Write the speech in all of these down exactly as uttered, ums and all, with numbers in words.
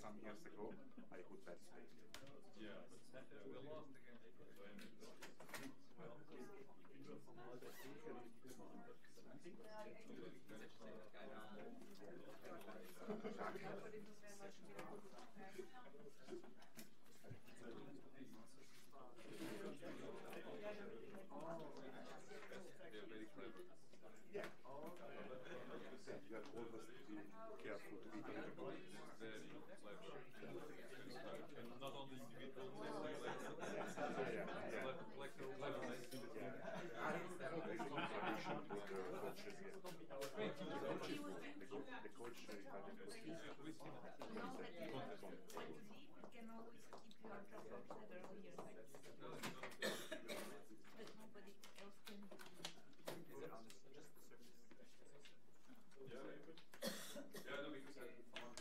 some years ago, I could participate. Yeah, but we lost against they're very clever. Yeah. You have always to be careful to be careful. Very clever. And not only individual, but collective cleverness. Yeah. I have a very strong tradition with the coaches here. The coach, if I can put it, can always keep you on track of the earlier sections. But nobody else can. Is it on just the surface? Yeah, yeah, no, because I found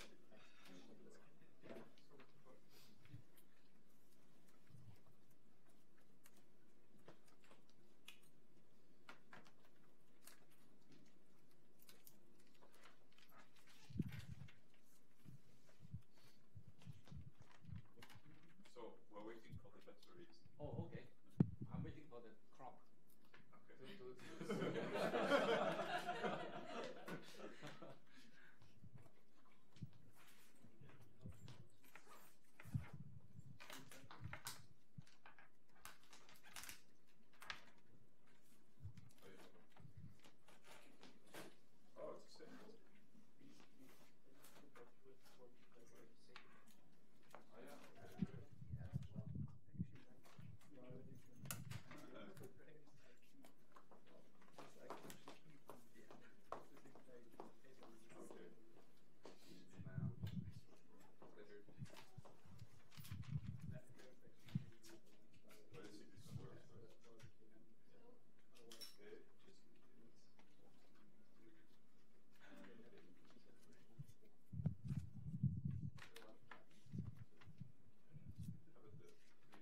so we're waiting for the batteries. Oh, okay. I'm waiting for the clock. Okay. To, to, to Oh, it's the same. Oh, yeah. Okay. Let's see if this one works first. Okay, just how about this?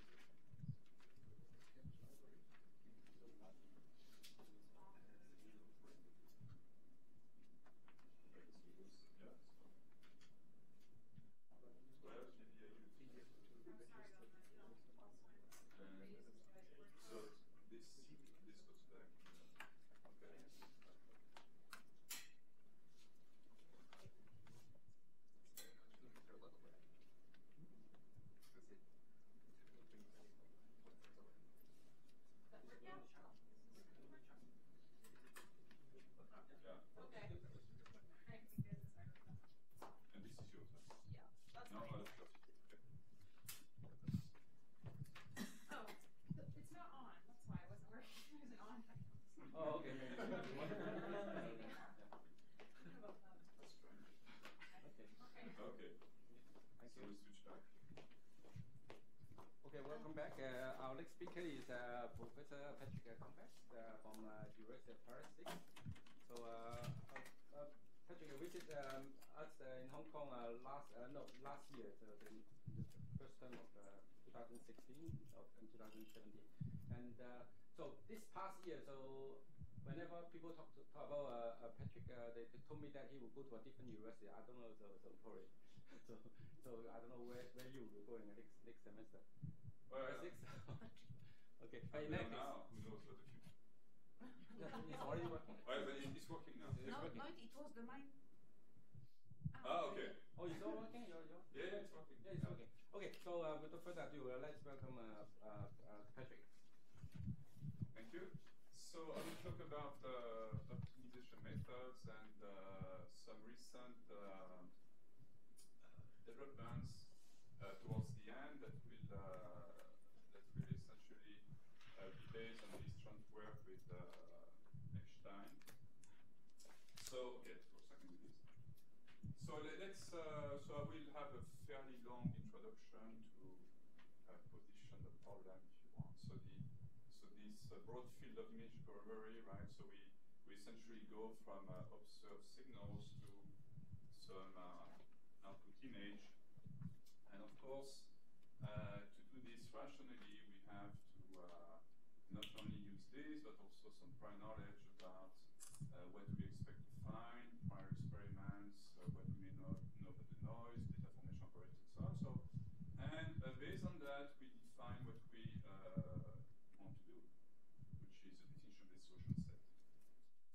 Yeah. Well, maybe I use and so this this goes back. Okay. Yeah. Okay. And this is yours, huh? Yeah, that's No, fine. no, that's okay. Oh, it's not on. That's why I wasn't working. It wasn't on. oh, okay. That's strange. Okay. Okay. Okay. Thank So you. we switch back. Okay, welcome back. Uh, our next speaker is uh, Professor Patrick Combettes uh, from uh, University of Paris. So, uh, uh, uh, Patrick visited um, us uh, in Hong Kong uh, last uh, no last year, so the, the first term of uh, twenty sixteen or in twenty seventeen, and uh, so this past year, so whenever people talk, to, talk about uh, uh, Patrick, uh, they, they told me that he will go to a different university. I don't know, so, so sorry. so, so I don't know where, where you will go in the next next semester. Well, Six. Okay, but we in know that now. Who knows what the future? case, it's already working. Well, but it- it's working now. It's No, working. no, it was the mine. Oh, okay. Oh, it's all working? You're, you're... Yeah, yeah, it's working. Yeah, it's working. Okay, so uh, without further ado, uh, let's welcome uh, uh, uh, Patrick. Thank you. So I will talk about uh, optimization methods and uh, some recent uh, uh, developments uh, towards the end that will uh, that will essentially uh, be based on this joint work with uh, Einstein. So okay, for a second, please. So le- let's. Uh, so I will have a fairly long introduction to uh, position the problem, if you want. So the so this uh, broad field of image recovery, right? So we we essentially go from uh, observed signals to some uh, output image, and of course, uh, to do this rationally, we have to uh, not only use this, but also some prior knowledge about uh, what we expect to find, prior experiments, uh, what we may know, know about the noise, data formation operator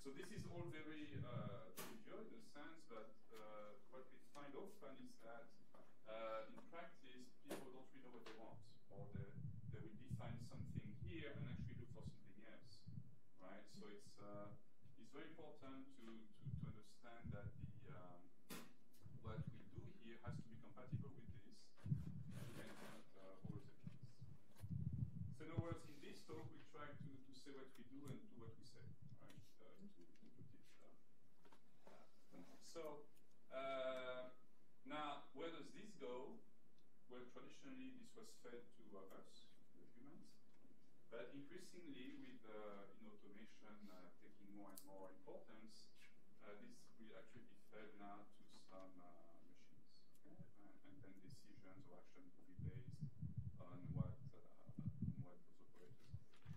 So this is all very uh, trivial in a sense, but uh, what we find often is that uh, in practice, people don't really know what they want, or they, they will define something here and actually look for something else, right? So it's uh, it's very important to, to, to understand that the um, what we do here has to be compatible with this, and it's not uh, always the case. So in other words, in this talk, we try to, to say what we do and do what we say, right? Uh, to, to put it uh, uh, so uh, now, where does this go? Well, traditionally, this was fed to uh, us, the humans, but increasingly, with uh, in automation uh, taking more and more importance, uh, this will actually be fed now to some uh, machines, okay? and, and then decisions or action will be based on what uh, on what those operators are.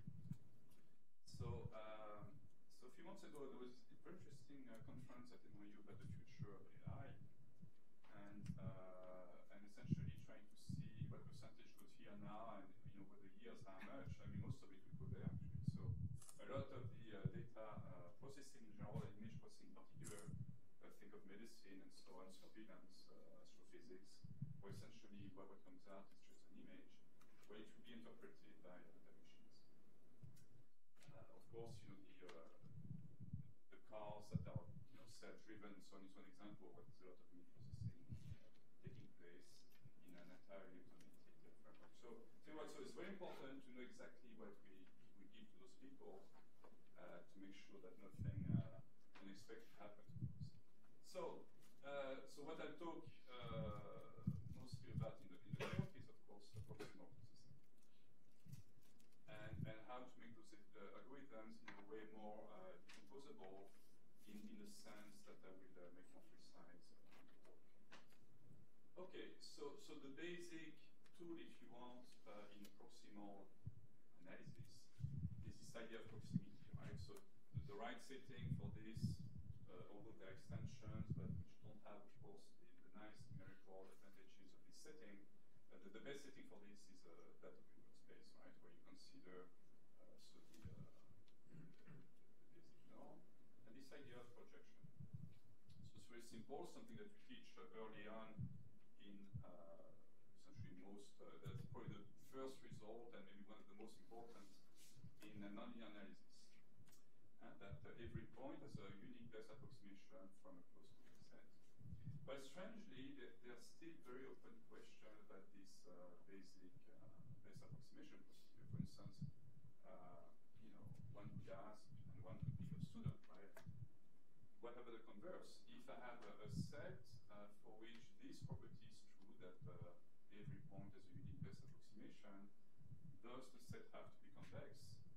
So, um, so a few months ago, there was a very interesting uh, conference at N Y U about the future of A I, and uh, and essentially trying to see what percentage goes here now, and you know, over the years how much. I mean, most of it will go there actually. So a lot of the uh, data uh, processing in general, and image processing in particular, uh, think of medicine and so on, surveillance, uh, astrophysics, where essentially what, what comes out is just an image, where it will be interpreted by uh, the machines. Uh, of course, you know, the uh, the cars that are you know self-driven and so on is one example of what is a lot of image processing uh, taking place in an entirely automated uh, framework. So, so, what, so it's very important to know exactly what we, we give to those people uh, to make sure that nothing uh, unexpected happens. So, uh, so what I'll talk uh, mostly about in the, in the talk is, of course, the proximal processing. And, and how to make those uh, algorithms in a way more uh, decomposable in, in the sense that I will uh, make more precise uh, work. Okay, so, so the basic tool, if you want, uh, in proximal analysis is this idea of proximity, right? So the, the right setting for this, uh, although there are extensions, but which don't have, of course, the, the nice numerical advantages of this setting, uh, the, the best setting for this is uh, that of Hilbert space, right? Where you consider uh, so the, uh, the, the basic norm, and this idea of projection. So it's very simple, something that we teach uh, early on in uh, essentially most, uh, that's probably the first result and maybe one of the most important in uh, nonlinear analysis. And that uh, every point has a unique best approximation from a closed set. But strangely, there, there are still very open questions about this uh, basic uh, best approximation procedure. For instance, uh, you know, one could ask, and one could be a student, right? What about the converse? If I have a, a set uh, for which this property is true, that uh, every point has a unique best approximation, does the set have to be convex?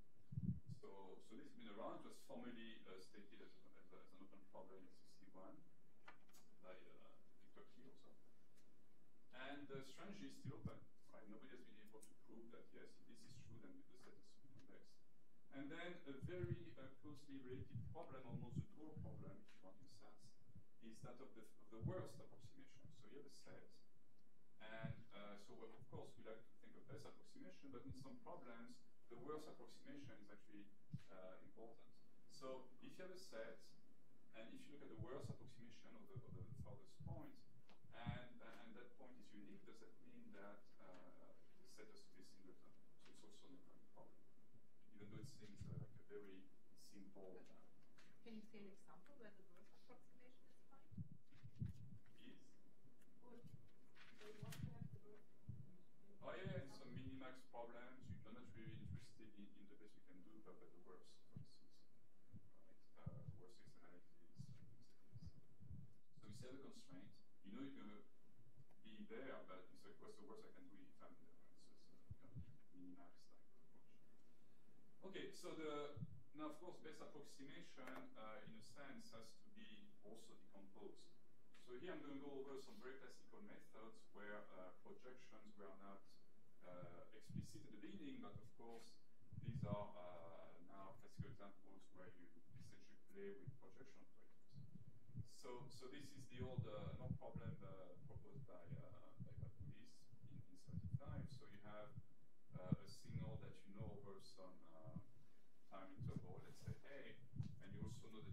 So, so this has been around, it was formally uh, stated as, a, as, a, as an open problem in sixty-one by uh, Victor Key also. And uh, strangely, it's still open, right? Nobody has been able to prove that, yes, if this is true, then the set has to be convex. And then a very uh, closely related problem, almost a dual problem, if you want in sense, is that of the, of the worst approximation. So you have a set, and uh, so well, of course we like to think of best approximation, but in some problems, the worst approximation is actually uh, important. So if you have a set, and if you look at the worst approximation of the, of the farthest point, and, uh, and that point is unique, does that mean that uh, the set has to be a singleton? So it's also not a problem, even though it seems uh, like a very simple. Uh, Can you say an example where the worst approximation is fine? is? Or they want to have the worst? Oh yeah, in some minimax problems, you're not really interested in, in the best you can do, but, but the worst, for instance, right? Uh, worst case analysis, things like this. So you set a constraint. You know you're gonna be there, but it's like, what's the worst I can do if I'm there? Right? So it's a kind of minimax type of approach. Okay, so the now of course best approximation, uh, in a sense, has to be also decomposed. So here I'm going to go over some very classical methods where uh, projections were not uh, explicit at the beginning, but of course these are uh, now classical examples where you essentially play with projection operators. So, so this is the old uh, no problem uh, proposed by uh, by Papulis in, in seventy-five. So you have uh, a signal that you know over some uh, time interval, let's say A, and you also know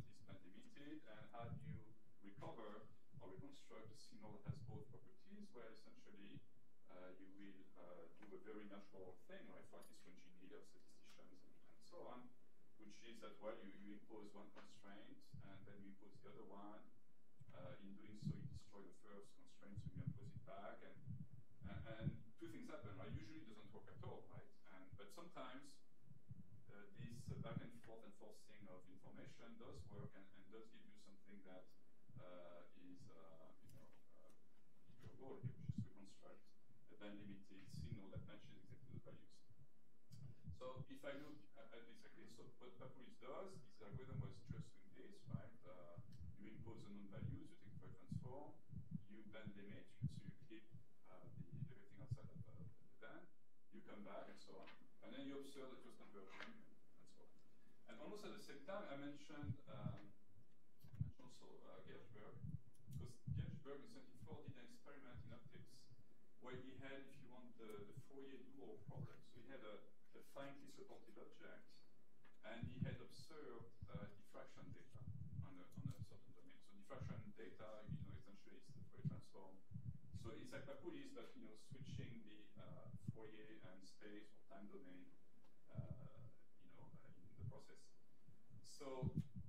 it, and how do you recover or reconstruct a signal that has both properties, where essentially uh, you will uh, do a very natural thing, right, for at least for engineers, statisticians, and, and so on, which is that, well, you, you impose one constraint, and then you impose the other one. Uh, in doing so, you destroy the first constraint, so you impose it back, and, and, and two things happen, right? Usually it doesn't work at all, right? And, but sometimes uh, this uh, back and forth enforcing of information does work and, and does give you something that uh, is, uh, you know, uh, your goal here, which is to reconstruct a band-limited signal that matches exactly the values. So if I look at, at this like this, so what Papulis does, this algorithm was just doing this, right? Uh, you impose the known values, you take the Fourier transform, you band limit, so you keep uh, the, everything outside of uh, the band, you come back and so on. And then you observe that it was converging and, and so on. And almost at the same time, I mentioned, um, I mentioned also uh, Gershberg, because Gershberg in seventy-four did an experiment in optics where he had, if you want, the, the Fourier dual problem. So he had a, a finely supported object, and he had observed uh, diffraction data on a, on a certain domain. So diffraction data, you know, essentially is the Fourier transform. So it's like Papulis, but you know, switching the uh, Fourier and space or time domain, uh, you know, uh, in the process. So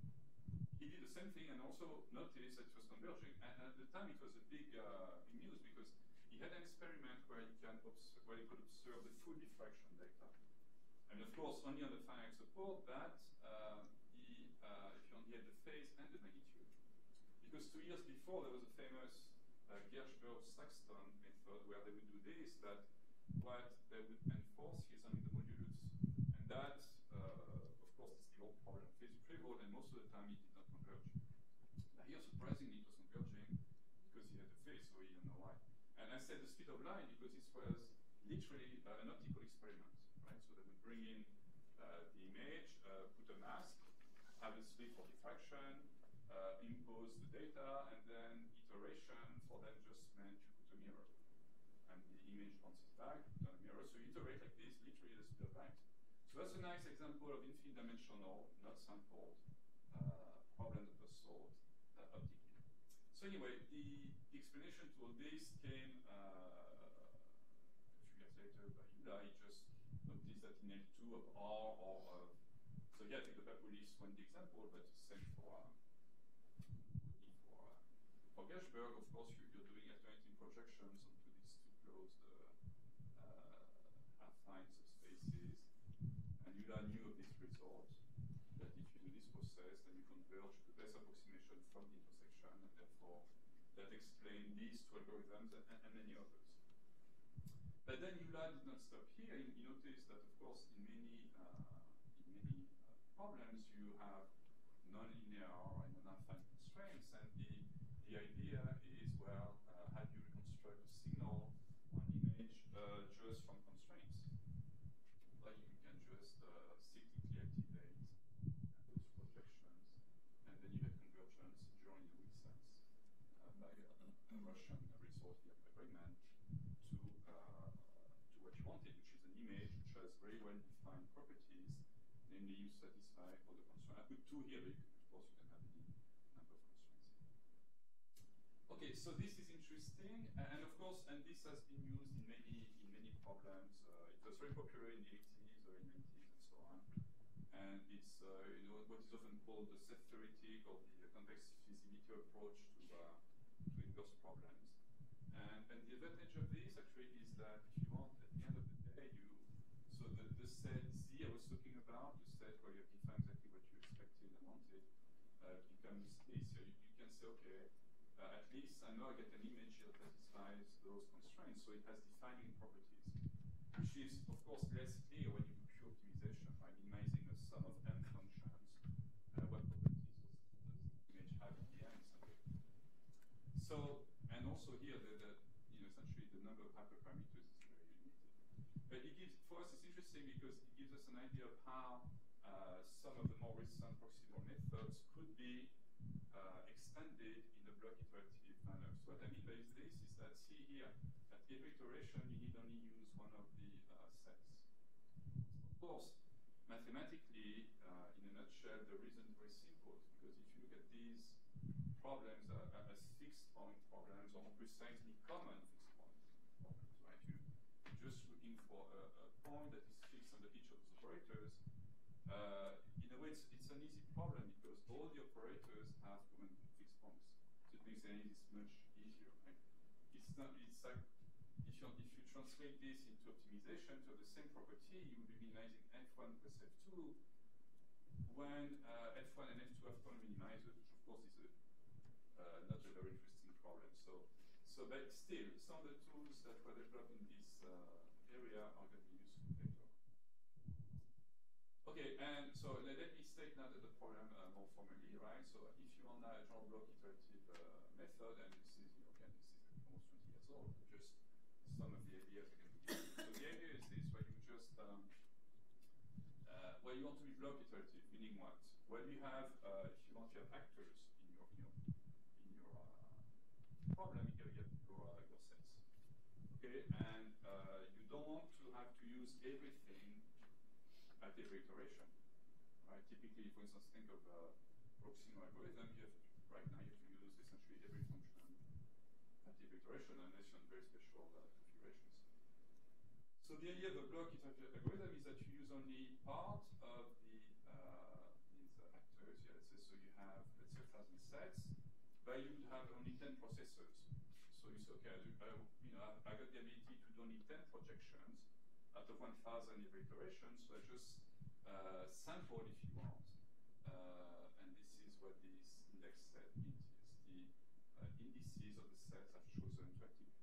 he did the same thing and also noticed that it was converging. And at the time, it was a big, uh, big news because he had an experiment where he can where he could observe the full diffraction data. And of course, only on the finite support that uh, he, uh, if you only had the phase and the magnitude. Because two years before, there was a famous uh, Gershberg-Saxton method where they would do this, that what they would enforce is only the modulus. And that, uh, of course, is the old problem. Phase prevailed, and most of the time it did not converge. Now here, surprisingly, it was converging because he had the phase, so he didn't know why. And I said the speed of light because this was literally uh, an optical experiment, right? So they would bring in uh, the image, uh, put a mask, have a slit for diffraction, uh, impose the data, and then iteration for them just meant to put a mirror. And the image bounces back, put on a mirror. So you iterate like this, literally the speed of light. So that's a nice example of infinite dimensional, not sampled, uh, problem that was solved uh, optically. So anyway, the, the explanation to all this came uh, a few years later by Yuda. He just noticed that in L two of R or of, so yeah, I think the Papulis one the example, but same for uh, for, uh, for Gershberg, of course, you, you're doing alternating projections onto these two closed uh, affines of spaces. And Yuda knew of this result, that if you do this process, then you converge to the best approximation from the intersection, and therefore that explains these two algorithms and, and, and many others. But then Yuda did not stop here. He noticed that, of course, in many uh, in many uh, problems you have non-linear and non-affine constraints, and the the idea is, well, uh, how do you reconstruct a signal on image uh, just from constraints? Like you can just uh, cyclically activate those projections, and then you have convergence during the weak sense uh, by a, a Russian resource here by Bregman to uh, to what you wanted, which is an image which has very well defined properties, namely you satisfy all the constraints. I put two here, but you, of course you can have any number of constraints. Okay, so this is interesting, and, and of course, and this has been used in many in many problems. Uh, it was very popular in the eighties or in the nineties and so on. And it's uh, you know what is often called the set theoretic or the convex feasibility approach to uh, to inverse problems. And, and the advantage of this actually is that if you want, at the end of the day, you so the, the set Z I was talking about, the set where you have defined exactly what you expected and wanted, uh, becomes this. So you, you can say, okay, uh, at least I know I get an image that satisfies those constraints, so it has defining properties, which is, of course, less clear when you do pure optimization, by minimizing a sum of m functions. Uh, what properties does the image have in the end? So, and also here, the, the you know, essentially the number of hyperparameters is very limited. But it gives, for us, it's interesting because it gives us an idea of how uh, some of the more recent proximal methods could be uh, extended in a block-iterative manner. So what I mean by this is that, see here, at every iteration, you need only use one of the uh, sets. Of course, mathematically, uh, in a nutshell, the reason is very simple, because if you look at this, these problems uh, as fixed point problems, or precisely common fixed point problems, right? You, you're just looking for a, a point that is fixed under each of those operators. Uh, in a way, it's, it's an easy problem because all the operators have common fixed points. So it makes analysis much easier, right? It's not, it's like, if you, if you translate this into optimization to the same property, you would be minimizing F one plus F two when uh, F one and F two have common minimizers, which of course is a, uh, not a very interesting problem. So, so but still, some of the tools that were developed in this uh, area are going to be useful later. Okay, and so let, let me state now that the problem uh, more formally, right? So if you want a general block iterative uh, method, and this is, you know, again, this is almost twenty years old, just some of the ideas I can give you. So the idea is this, where you just, um, uh, where you want to be block iterative, meaning what? Well, you have, uh, if you want to have actors in your, you know, in your uh, problem, you have your, uh, your sets. Okay, and uh, you don't want to have to use everything at every iteration, right? Typically, for instance, think of a Block-Iterative algorithm. You have to, right now, you have to use essentially every function at every iteration, unless you're on very special uh, configurations. So the idea of a block-iterative algorithm is that you use only part of the uh, these uh, actors. Yeah, let's say so you have let's say a thousand sets, but you would have only ten processors. So you say, okay, I, do, I, you know, I got the ability to do only ten projections out of one thousand every iteration, so I just uh, sample if you want. Uh, and this is what this index set means. It's the uh, indices of the sets I've chosen to activate.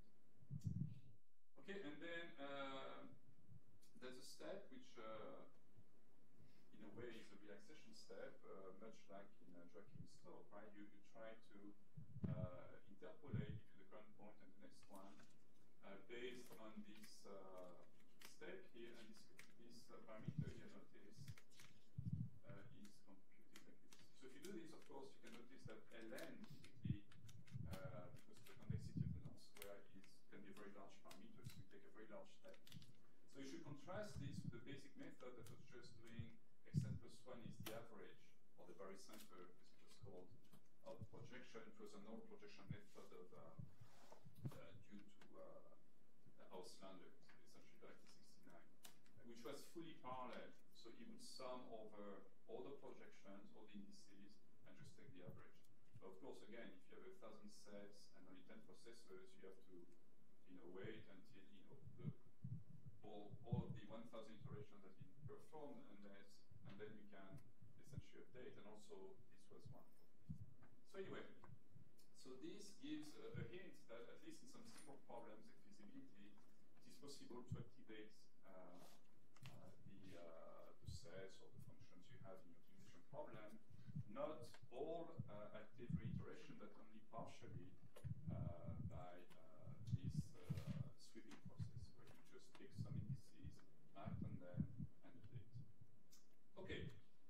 Okay, and then uh, there's a step which, uh, in a way, is a relaxation step, uh, much like in uh, Joachim slope, right? You, you try to uh, interpolate between the current point and the next one uh, based on this uh, step here, and this, this uh, parameter you notice uh, is computed like this. So if you do this, of course, you can notice that ln typically, uh, because the complexity of the non-square is can be a very large parameter, so you take a very large step. So you should contrast this with the basic method that was just doing xn plus one is the average, or the barycenter, as it was called, of the projection. It was a null projection method of uh, uh, due to uh, Auslander, essentially like sixty-nine, which was fully parallel. So you would sum over all the projections, all the indices, and just take the average. But of course, again, if you have a thousand sets and only ten processors, you have to, you know, wait until you know the, all all of the one thousand iterations have been performed, unless and then you can essentially update. And also, this was one. So anyway, so this gives a, a hint that at least in some simple problems like feasibility, it is possible to activate uh, uh, the, uh, the sets or the functions you have in your optimization problem, not all uh, at every iteration, but only partially uh, by uh, this uh, sweeping process, where you just take some indices, act on them, and update. Okay.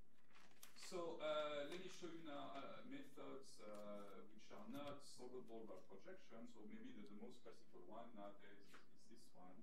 So uh, let me show you now uh, methods uh, which are not solvable by projections, or maybe the, the most classical one nowadays is, is this one.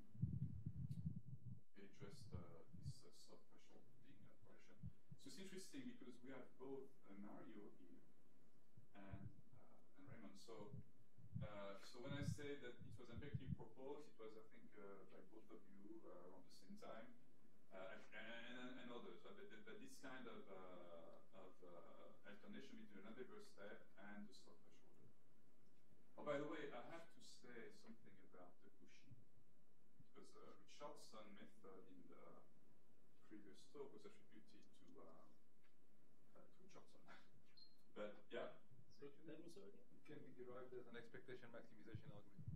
Okay, just uh, this uh, soft threshold being operation. So it's interesting because we have both uh, Mario here and uh, and Raymond. So uh, so when I say that it was empirically proposed, it was I think uh, by both of you uh, around the same time, uh, and, and, and others. So that, that this kind of uh, of uh, alternation between an endeavor step and the slot thresholder. Oh, by the way, I have to say something about the Cauchy, because the uh, Richardson method in the previous talk was attributed to uh, uh, to Richardson. But yeah. So that was already can be derived as an expectation maximization algorithm.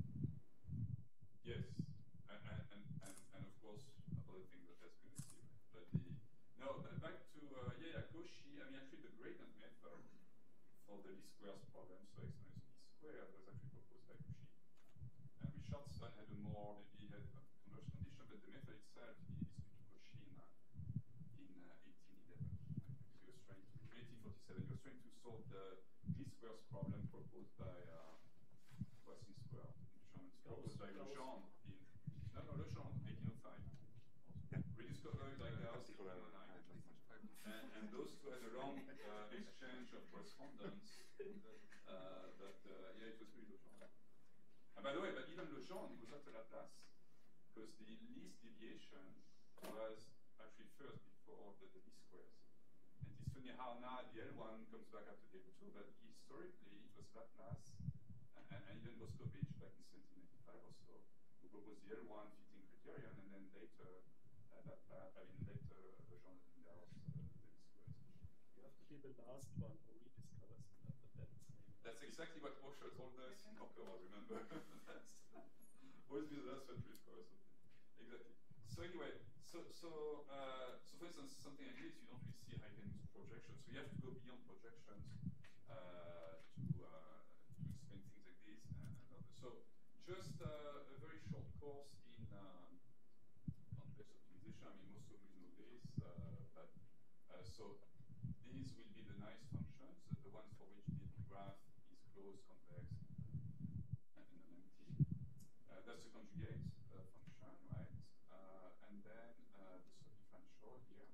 Yes, and and, and, and, and of course other things that has been achieved. But the no, but back to uh, yeah, yeah, Cauchy. I mean, actually, the gradient method for the least squares problem, so x minus least square, was actually proposed by Cauchy. And Richardson had a more, maybe he had a conversion condition, but the method itself is due to Cauchy in, uh, in uh, eighteen eleven. Right? Because he was trying to, eighteen forty-seven, he was trying to solve the least squares problem proposed by uh, Poisson square in German, proposed by Legendre in no, no, Legendre, eighteen oh five. Yeah. Rediscovered by Gauss in Particular. eighteen oh nine. And, and those two had a long uh, exchange of correspondence uh, but uh, yeah, it was really Legendre. And by the way, but even Legendre, it was after Laplace, because the least deviation was actually first before the, the least squares. And it's funny how now the L one comes back after the L two, but historically it was Laplace and, and, and even Moscovich back in seventeen ninety-five or so, who proposed the L one fitting criterion, and then later uh, Laplace, I mean later Legendre and Gauss uh, the least squares. You have to be the last one who rediscovers that, that that's maybe. That's exactly what Osho told us in Kokoro, remember? That's always be the last one to discover something. Exactly. So anyway, so so uh, so for instance, something like this, you don't really see how you can use projections. So you have to go beyond projections uh, to uh, to explain things like this and, and others. So just uh, a very short course in um, complex optimization. I mean, most of you know this, uh, but uh, so these will be the nice functions, the ones for which the graph is closed, convex, and non-empty. Uh, that's the conjugate uh, function, right? Uh, and then uh, the subdifferential here,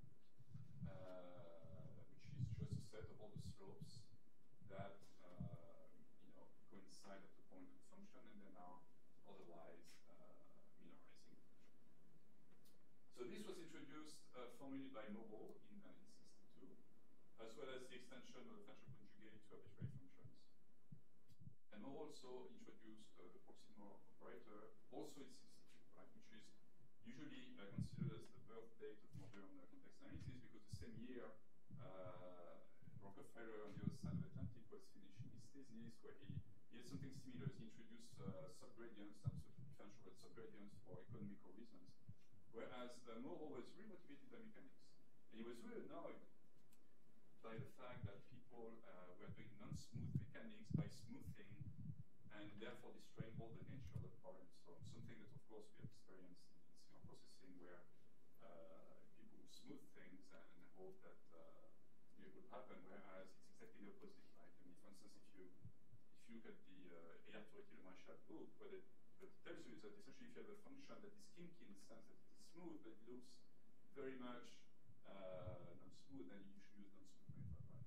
uh, which is just a set of all the slopes that uh, you know coincide at the point of the function, and then are otherwise uh, minorizing the function. So this was introduced uh, formally by Moreau in nineteen sixty-two, as well as the extension of the functional conjugate to arbitrary functions. And Moreau also introduced uh, the proximal operator, also in sixty-two, right, which is usually uh, considered as the birth date of modern uh, context analysis, because the same year uh, Rockefeller on the other side of the Atlantic was finishing his thesis, where he, he had something similar. He introduced uh, subgradients, not subdifferential, but subgradients for economical reasons, whereas uh, Moreau was really motivated by mechanics. And he was really annoyed by the fact that people uh, were doing non-smooth mechanics by smoothing and therefore destroying all the nature of the problem. So something that, of course, we have experienced in signal processing, where uh, people smooth things and, and hope that uh, it would happen, whereas it's exactly the opposite, right? I mean, for instance, if you if you look at the uh, Ayat-Toriki-Lemachal book, what it, what it tells you is that essentially if you have a function that is kinky in the sense that it is smooth, but it looks very much uh, non-smooth, then you should use non-smooth method, right?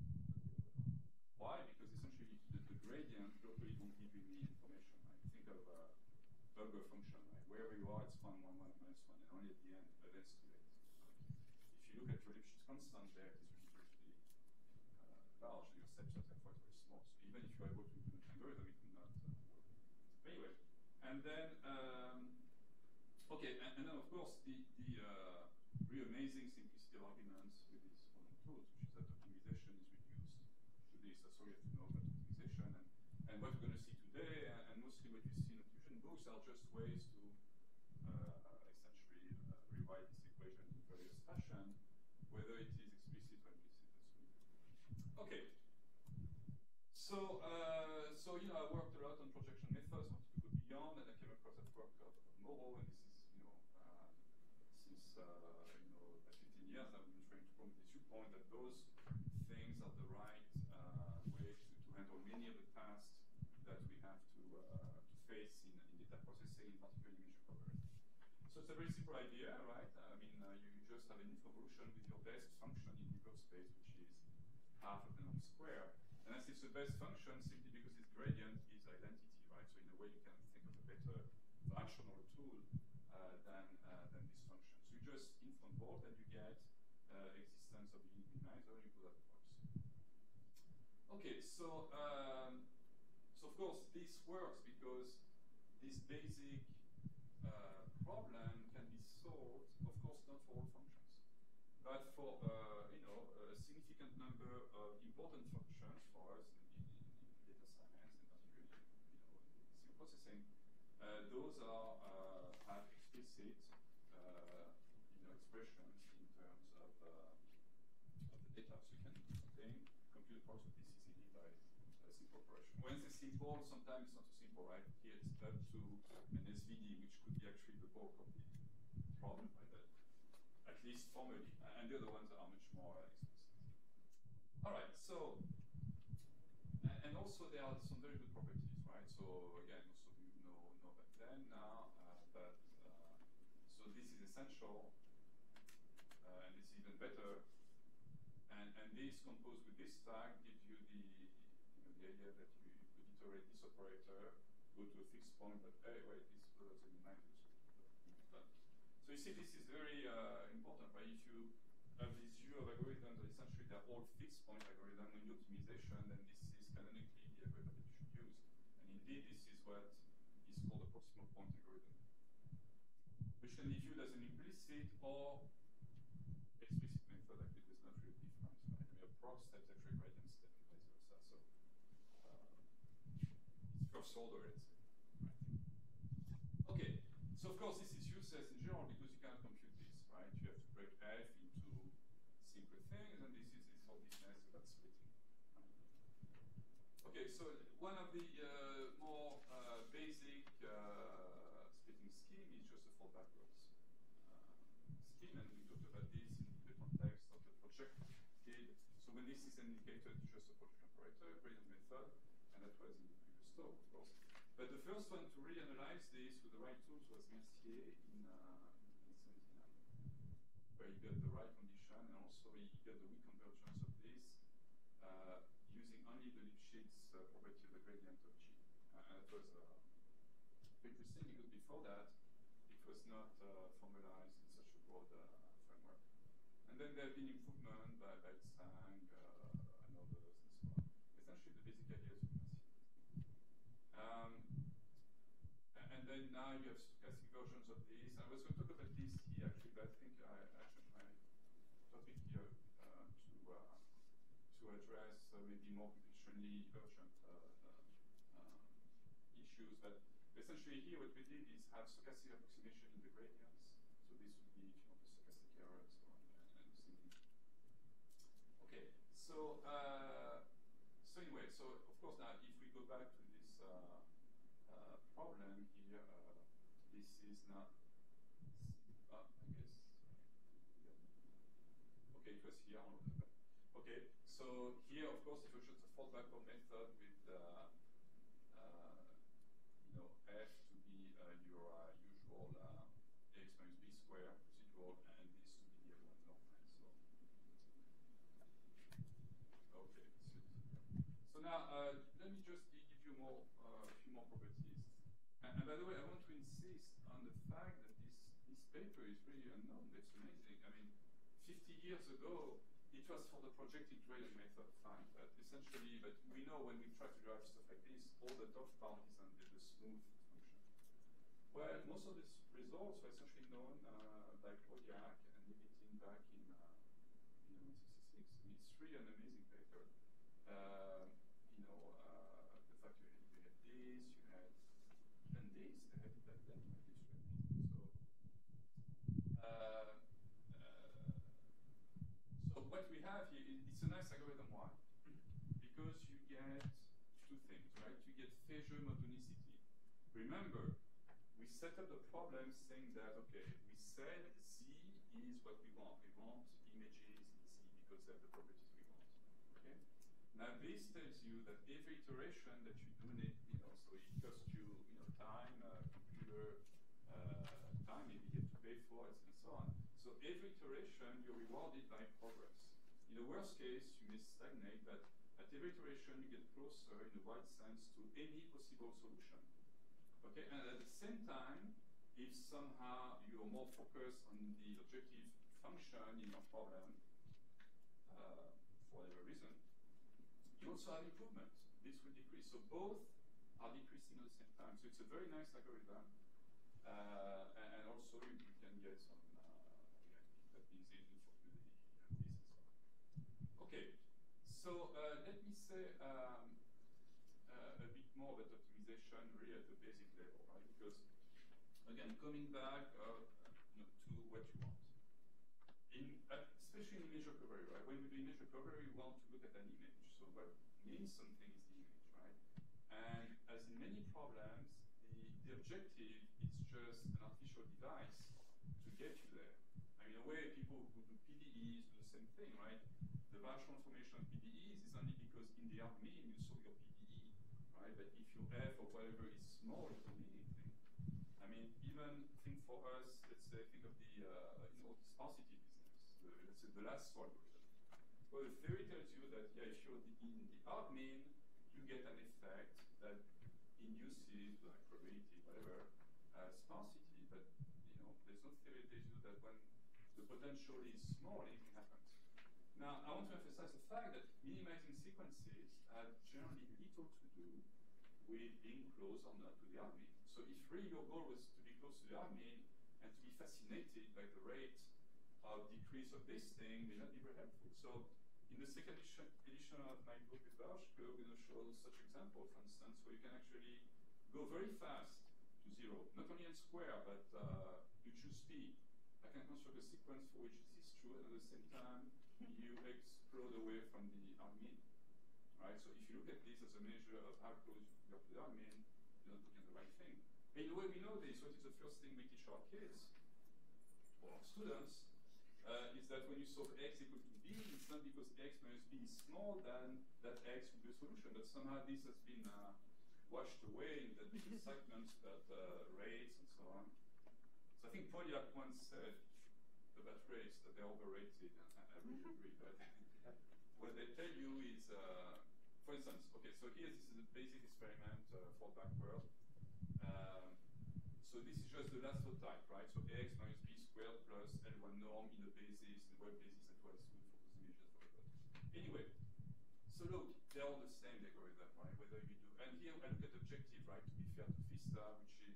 Why? Because essentially the, the gradient locally don't give you any information, right? Think of a Burger function, right? Wherever you are, it's one, one, one, minus one, and only at the end, but that's too late. If you look at your Lipschitz constant there, it is ridiculously uh, large, and your steps are therefore very small. So even if you are able to implement an algorithm, it will not uh, work. Anyway, and then, um, okay, and, and then of course, the, the uh, really amazing simplicity of arguments with these modern tools, which is that optimization is reduced to this. That's all you have to know about optimization. And, and what we're going to see today, and, and mostly what you see in optimization books, are just ways to uh, essentially uh, rewrite this equation in various fashion, whether it is explicit or implicit. Okay. So, uh, so you know, I worked a lot on projection methods, wanted to go beyond, and I came across that work of, of Moreau, and this is, you know, uh, since uh, you know about fifteen years, I've been trying to prove this viewpoint that those things are the right uh, way to, to handle many of the tasks that we have to uh, to face in, in data processing, in particular image recovery. So it's a very simple idea, right? I mean, uh, you, you just have an involution with your best function in Hilbert space, which is half of the norm square. And as it's the best function simply because its gradient is identity, right? So in a way, you can think of a better rational tool uh, than uh, than this function. So you just involve and you get uh, existence of a unit minimizer, you do that works. Okay, so um, so of course this works because this basic uh, problem can be solved, of course not for all functions, but for uh, you know a significant number of important functions for us in, in, in data science, and particularly you know signal processing. Uh, those are uh, have explicit uh, you know expressions in terms of, uh, of the data, so you can do something, compute parts of this easily by a simple operation. When it's simple, sometimes it's not so simple, right? Here it's up to an S V D, which could be actually the bulk of the problem, right? That, at least formally, and the other ones are much more uh, explicit. All right, so and, and also there are some very good properties, right? So again, most of you know know back then now, uh, but uh, so this is essential, uh, and it's even better. And and this composed with this tag gives you the the idea that you, you could iterate this operator, go to a fixed point, but hey, wait, this was in the nineties. So you see, this is very uh, important, right? If you have this view of algorithms that essentially they're all fixed point algorithms in optimization, then this is canonically the algorithm that you should use. And indeed, this is what is called a proximal point algorithm, which can be viewed as an implicit or explicit method. Actually, there's not really a difference. Right? I mean, a prox steps actually gradient step and vice versa. So uh, it's first order, let's say. Right? Okay. So of course, this is useless in general because you cannot compute this, right? You have to break F into simple things, and this is this whole business about splitting. Okay, so one of the uh, more uh, basic uh, splitting scheme is just a fall backwards uh, scheme, and we talked about this in the context of the project did. So when this is indicated, it's just a project operator, gradient method, and that was in the previous talk, of course. But the first one to really analyze this with the right tools was Mercier in, uh, in seventy-nine, where he got the right condition, and also he got the weak convergence of this uh, using only the Lipschitz uh, property of the gradient of G. Uh, and it was uh, interesting because before that, it was not uh, formalized in such a broad uh, framework. And then there have been improvements by, by Tsang uh, and others and so on. Essentially, the basic ideas of Mercier. Um, and then now you have stochastic versions of this. I was going to talk about this here actually, but I think I, I should my topic here uh, to uh, to address uh, maybe more computationally urgent uh, uh, um, issues. But essentially here what we did is have stochastic approximation in the gradients. So this would be, if you want, the stochastic error and so on. And, and thinking. Okay, so uh, so anyway, so of course now if we go back to this uh, uh, problem here, uh, this is not, uh, I guess, yeah. Okay, it was here. Okay, so here, of course, it was just a fallback method with, uh, uh, you know, F to be uh, your uh, usual uh, A x minus B square residual, and this to be the one norm. So, okay, so now uh, let me just give you more, uh, a few more properties. And, and by the way, I want to insist on the fact that this this paper is really unknown. It's amazing. I mean, fifty years ago, it was for the projected gradient method, fine. But essentially, but we know when we try to drive stuff like this, all the top bound is under the smooth function. Well, most of these results were essentially known uh, by Kodiak and Nikitin back in uh, you know, nineteen sixty-six. And it's really an amazing paper. Uh, you know, uh, the fact you had, you had this, you had and this, they had it back then, right? It's really amazing. So, uh, uh, so what we have here, is, it's a nice algorithm. Why? Because you get two things, right? You get Fésjeux motonicity. Remember, we set up the problem saying that, okay, we said Z is what we want. We want images in Z because they have the properties we want. Okay? Now this tells you that every iteration that you do need, you know, so it costs you, you know, time, uh, computer uh, time, maybe you have to pay for it, and so on. So every iteration you're rewarded by progress. In the worst case, you may stagnate, but at every iteration you get closer, in the wide sense, to any possible solution. Okay, and at the same time, if somehow you're more focused on the objective function in your problem, uh, for whatever reason, you also have improvement. This will decrease. So both are decreasing at the same time. So it's a very nice algorithm. Uh, and, and also you, you can get some uh, that means easy for the this and so on. Okay. So uh, let me say um, uh, a bit more about optimization really at the basic level, right? Because again, coming back uh, you know, to what you want. In, uh, especially in image recovery, right? When we do image recovery, we want to look at an image. So what means something is the image, right? And as in many problems, the, the objective is just an artificial device to get you there. I mean, in a way, people who do P D Es do the same thing, right? The Varch transformation of P D Es is only because in the argmin you saw your P D E, right? But if your F or whatever is small, it doesn't mean anything. I mean, even think for us, let's say, think of the uh, you know, sparsity business. The, let's say the last algorithm. Well, the theory tells you that yeah, if you're in the argmin, you you get an effect that induces, like probability, whatever, uh, sparsity. But you know, there's no theory that tells you that when the potential is small, anything happens. Now, I want to emphasize the fact that minimizing sequences have generally little to do with being close or not to the argmin. So if really your goal was to be close to the argmin and to be fascinated by the rate of decrease of this thing, may not be very helpful. So in the second edition, edition of my book with Barshko, we're going to show such example, for instance, where you can actually go very fast to zero, not only n square, but uh, you choose speed. I can construct a sequence for which this is true, and at the same time, you explode away from the argmin. Right? So if you look at this as a measure of how close you are to the argmin, you're not looking at the right thing. In the way we know this, what is the first thing we teach our kids or our students uh, is that when you solve x equal to b, it's not because x minus b is smaller than that x will be a solution, but somehow this has been uh, washed away in the different segments about uh, rates and so on. So I think Polyak once said about rates that they're overrated, and I, I really agree. But what they tell you is, uh, for instance, okay, so here this is a basic experiment uh, for backward. Um, so this is just the last type, right? So ax minus b squared plus L one norm in the basis, in the web basis, and was good for those images for everybody. Anyway, so look, they're all the same algorithm, right? Whether you do, and here I look at objective, right? To be fair to Vista, which is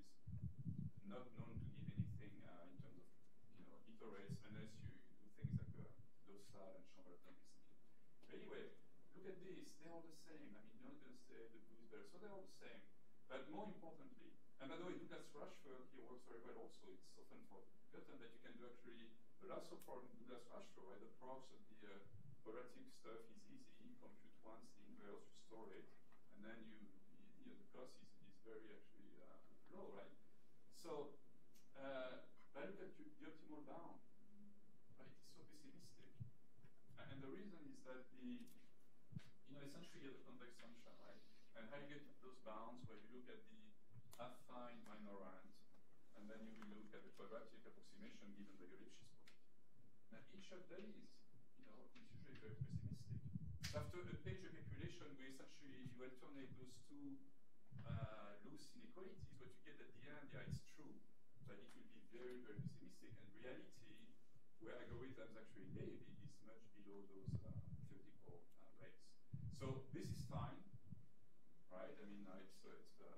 not known to give anything uh, in terms of, you know, iterates unless you do things like uh, Dossal and Chambers done recently. But anyway, look at this, they're all the same. I mean, you're not going to say the blue is better, so they're all the same. But more importantly, and by the way, Douglas Rushford here works very well also. It's often forgotten that you can do actually the last problem in Douglas Rushford, right? The props of the uh, quadratic stuff is easy. You compute once the inverse, you store it, and then you, you know, the cost is, is very actually uh, low, right? So, uh, I look at the optimal bound, right? It's so pessimistic. And the reason is that the, you know, essentially you have a convex function, right? And how you get those bounds where you look at the affine minor rand, and then you will look at the quadratic approximation given by your Lipschitz property. Now each of these, you know, is usually very pessimistic. So after a page recalculation, we essentially you alternate those two uh, loose inequalities, what you get at the end, yeah, it's true, but it will be very, very pessimistic. And reality, where algorithms actually live, is much below those uh, theoretical uh, rates. So this is fine, right? I mean, uh, it's, uh, it's uh,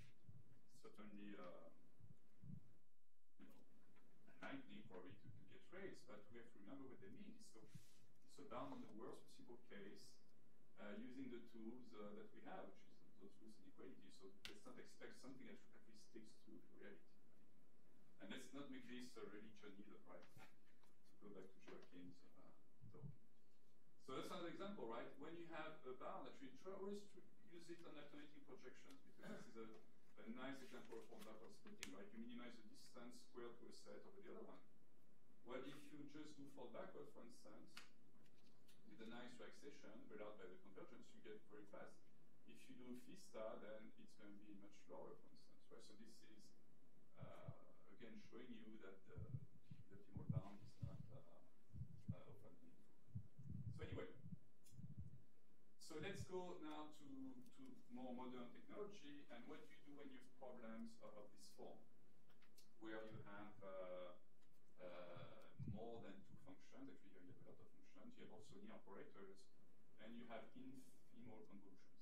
certainly uh, you know, unlikely probably to, to get rates, but we have to remember what they mean. So, so down in the worst possible case, uh, using the tools uh, that we have, which is those loose inequalities. So let's not expect something that at least sticks to reality. And let's not make this a religion either, right? To go back to Joachim's uh, talk. So that's another example, right? When you have a bound, actually try always to use it on alternating projections, because this is a, a nice example of backward splitting, right? You minimize the distance squared to a set over the other one. Well, if you just do fall backward, for instance, with a nice relaxation allowed by the convergence, you get very fast. If you do Vista, then it's going to be much lower, for instance, right? So this is, uh, again, showing you that the, the optimal bound is not uh, uh, often meaningful. So anyway, so let's go now to, to more modern technology and what you do when you have problems of, of this form, where you have uh, uh, more than two functions. Actually, here you have a lot of functions. You have also near operators, and you have infimmal convolutions.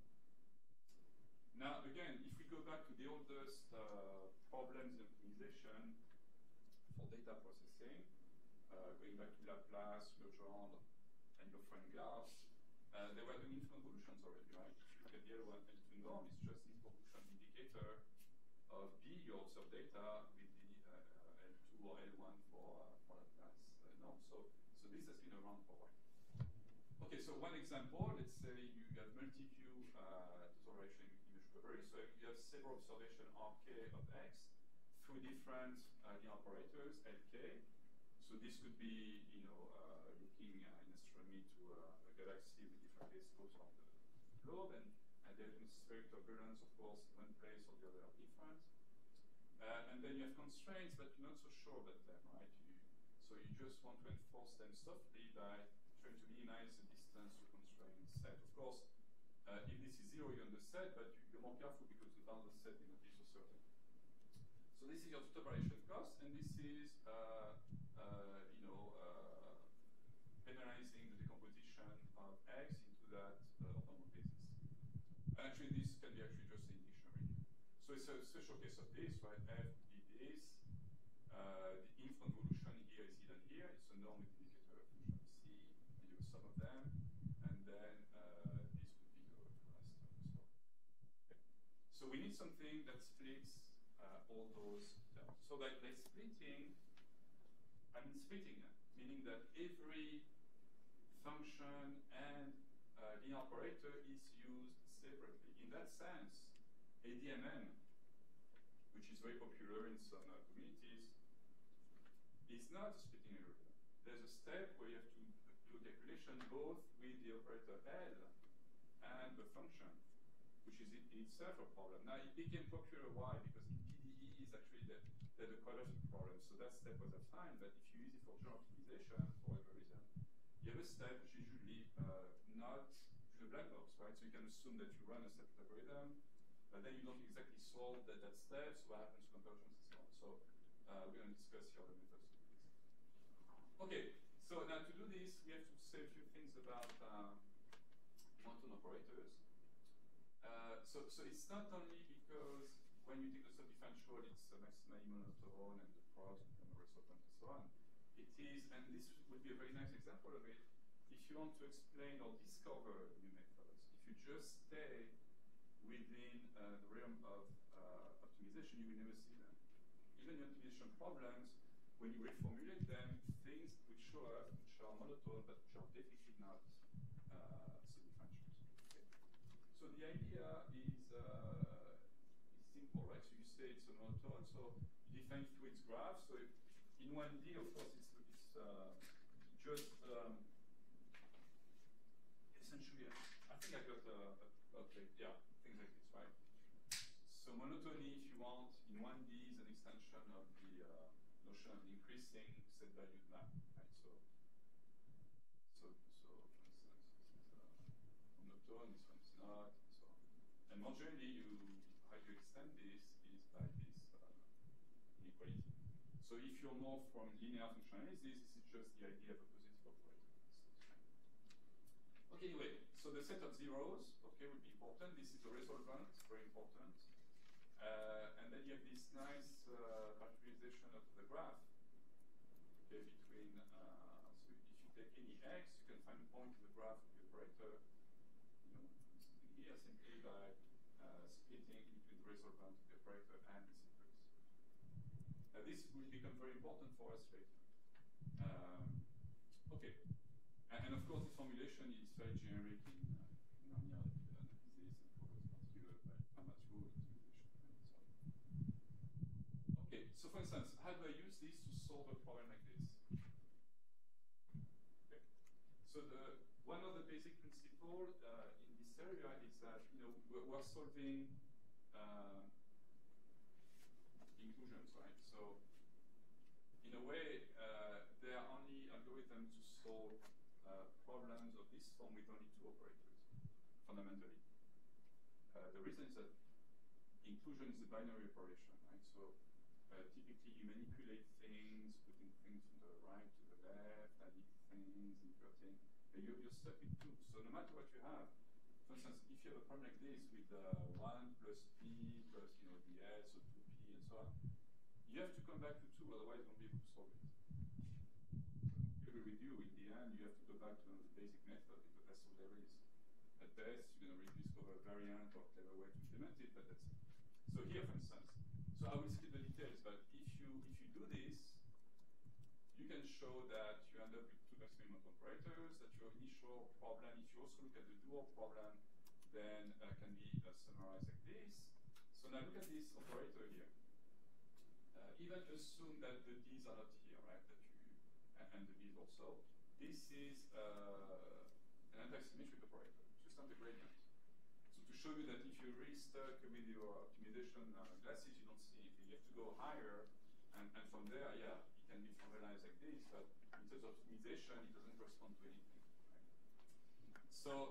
Now, again, if we go back to the oldest uh, problems in optimization for data processing, uh, going back to Laplace, Legendre, and your friend Gauss, uh, they were doing inf-convolutions already, right? If you look at the L one, L two norm, it's just inf-convolution indicator of B, your observed data, with the uh, L two or L one for, uh, for Laplace uh, norm. So, so this has been around for a while. Okay, so one example, let's say you have multi-view uh, total image recovery. So you have several observation R K of X through different uh, linear operators, L K. So this could be, you know, uh, looking uh, in astronomy to uh, a galaxy with different telescopes around the globe, and, and the atmospheric turbulence, of course, in one place or the other are different. Uh, and then you have constraints, but you're not so sure about them, right? You, so you just want to enforce them softly by trying to minimize the distance to constraint set. Of course, Uh, if this is zero, you're on the set, but you, you're more careful because the down the set is not so certain. So this is your total variation cost, and this is, uh, uh, you know, uh, penalizing the decomposition of X into that uh, orthonormal basis. And actually, this can be actually just in dictionary. So it's a special case of this, right? F would be this. Uh, the inf convolution here is hidden here. It's a norm with indicator of function C, and you have some of them. And then uh, this would be the rest of the story. Okay. So we need something that splits uh, all those terms. So by, by splitting, I mean splitting, meaning that every function and uh, linear operator is used separately. In that sense, A D M M, which is very popular in some uh, communities, is not a splitting algorithm. There's a step where you have to do a calculation both with the operator L and the function, which is in itself a problem. Now, it became popular. Why? Because in P D E is actually the, the quadratic problem. So that step was fine, but if you use it for general optimization, for whatever reason, you have a step which is usually uh, not in a black box, right? So you can assume that you run a separate algorithm, but then you don't exactly solve that, that step, so what happens to conversions and so on. So uh, we're going to discuss here the methods to do this. Okay, so now to do this, we have to say a few things about uh, monotone operators. Uh, so, so it's not only because when you take the subdifferential, it's uh, maximally monotone and the products become a resultant and so on. It is, and this would be a very nice example of it, if you want to explain or discover new methods. If you just stay within uh, the realm of uh, optimization, you will never see them. Even in optimization problems, when you reformulate them, things which show up, which are monotone, but which are definitely not uh, subdifferentials. Okay. So the idea is, uh, is simple, right? So you say it's a monotone, so you define through its graph. So if in one D, of course, it's, it's uh, just um, essentially, I think I got a, a, okay, yeah, things like this, right? So monotony, if you want, in one D is an extension of the uh, notion of the increasing set valued map, right? So, so, so for instance, this is uh, monotone, this one is not, and so on. And more generally, you, how you extend this is by this uh, inequality. So if you're more from linear function analysis, this is just the idea of a positive operator. Okay, anyway, so the set of zeros, okay, would be important. This is a resolvent, very important. Uh, and then you have this nice uh, factorization of the graph, okay, between, uh, so if you take any x, you can find a point in the graph of the operator, you know, here simply by uh, splitting between the resolvent of the operator and the synchronous. Now this will become very important for us later. Um, okay, and, and of course this formulation is very generic in, uh, in linear analysis and for particular by Fermat's rule optimization and so on. Okay, so for instance, how do I use this to solve a problem like this? Okay, so the one of the basic principles uh, in this area is that you know we're, we're solving uh, inclusions, right? So in a way, uh, there are only algorithms to solve uh, problems of this form with only two operators, fundamentally. Uh, the reason is that inclusion is a binary operation, right? So uh, typically you manipulate things, putting things from the right to the left, adding things, inverting, and you're, you're stuck with two. So no matter what you have, for instance, if you have a problem like this with uh, one plus p plus you know ds, so two p and so on, you have to come back to two, otherwise you won't be able to solve it. I agree with you, in the end, you have to go back to the basic method because that's all there is. At best, you're going to rediscover a variant or clever way to implement it, but that's it. So here, for instance, so I will skip the details, but if you if you do this, you can show that you end up with two maximum operators, that your initial problem, if you also look at the dual problem, then uh, can be uh, summarized like this. So now look at this operator here. Uh, even assume that the d's are not here, right? That you and, and the b's also. This is uh, an anti-symmetric operator, just not a gradient. So to show you that if you're really stuck with your optimization uh, glasses, you don't see anything. You have to go higher, and, and from there, yeah, it can be formalized like this. But in terms of optimization, it doesn't correspond to anything. Right? So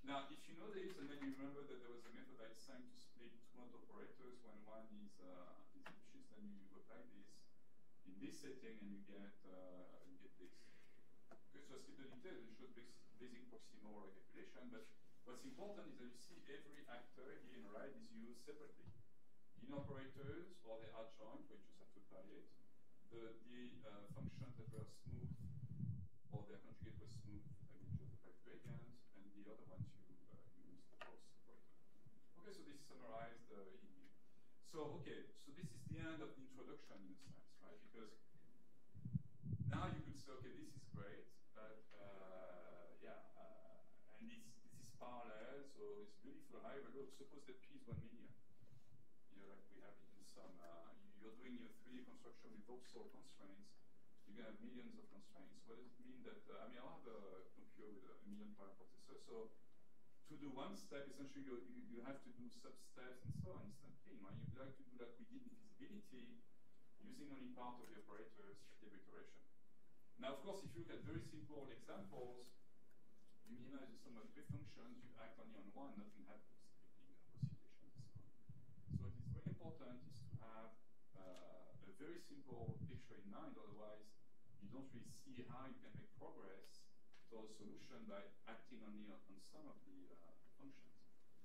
Now, if you know this, and then you remember that there was a method I sang to split two mode operators when one is uh, is anxious, then you apply this in this setting, and you get uh, you get this. Okay, so I skip the details. It shows basic proximal calculation, but what's important is that you see every actor here in right is used separately. In operators, or they are joint, where you just have to apply it. The the uh, functions that were smooth, or their conjugate was smooth, I mean just apply gradient, and the other ones you uh, use the cross operator. Okay, so this is summarized uh, in here. So okay, so this is the end of the introduction in a sense, right? Because now you could say, okay, this is great, but uh, yeah, uh, and this this is parallel, so it's beautiful. However, look, suppose that P is one million. You know, like we have it in some. Uh, you're doing your three D construction with also constraints. You're gonna have millions of constraints. What does it mean that? Uh, I mean, I'll have a computer with a million power processor. So to do one step, essentially, you you, you have to do sub steps and so on. It's not clean, right? You'd like to do that we did in feasibility, using only part of the operators at every iteration. Now, of course, if you look at very simple examples, you minimize the sum of three functions, you act only on one, nothing happens, oscillation and so on. So what is very important is to have uh, a very simple picture in mind, otherwise you don't really see how you can make progress towards a solution by acting only on, on some of the uh, functions.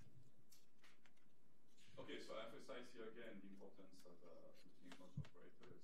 Okay, so I emphasize here again the importance of uh, putting modes operators.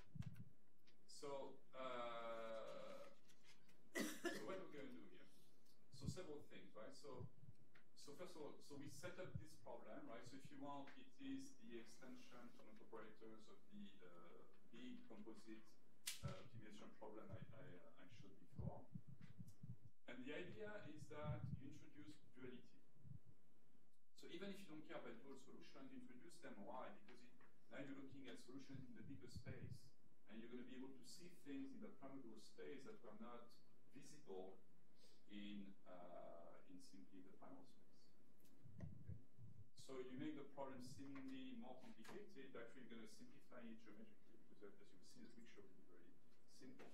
So, uh, so what are we going to do here? So several things, right? So, so first of all, so we set up this problem, right? So if you want, it is the extension to mode operators of the uh, big composite uh, optimization problem I, I, uh, I showed before. And the idea is that you introduce duality. So even if you don't care about dual solutions, you introduce them. Why? Because it, now you're looking at solutions in the bigger space. And you're going to be able to see things in the primordial space that were not visible in, uh, in simply the primal space. Okay. So you make the problem seemingly more complicated, actually you're going to simplify it geometrically, because as you will see, the picture will be very simple.